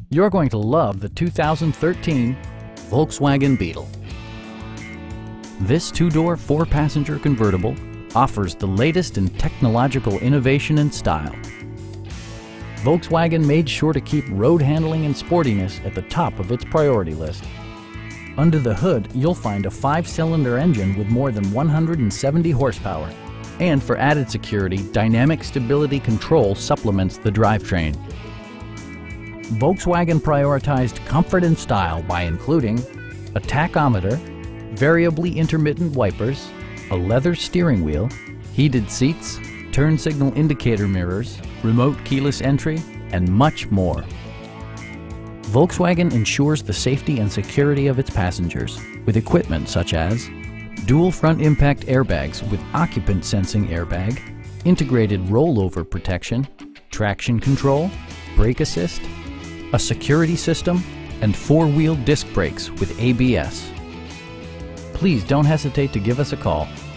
You're going to love the 2013 Volkswagen Beetle. This two-door, four-passenger convertible offers the latest in technological innovation and style. Volkswagen made sure to keep road handling and sportiness at the top of its priority list. Under the hood, you'll find a 5-cylinder engine with more than 170 horsepower. And for added security, dynamic stability control supplements the drivetrain. Volkswagen prioritized comfort and style by including a tachometer, variably intermittent wipers, a leather steering wheel, heated seats, turn signal indicator mirrors, remote keyless entry, and much more. Volkswagen ensures the safety and security of its passengers with equipment such as dual front impact airbags with occupant sensing airbag, integrated rollover protection, traction control, brake assist, a security system, and four-wheel disc brakes with ABS. Please don't hesitate to give us a call.